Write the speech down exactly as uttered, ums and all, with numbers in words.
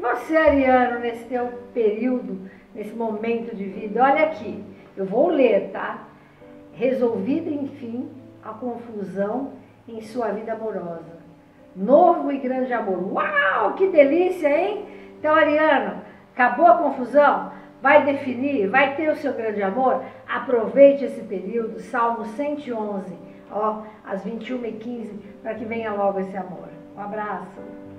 você, Ariano, nesse teu período, nesse momento de vida, olha aqui, eu vou ler, tá? Resolvida, enfim, a confusão em sua vida amorosa. Novo e grande amor. Uau, que delícia, hein? Então, Ariano, acabou a confusão? Vai definir? Vai ter o seu grande amor? Aproveite esse período, Salmo cento e onze, ó, às vinte e uma e quinze, para que venha logo esse amor. Um abraço.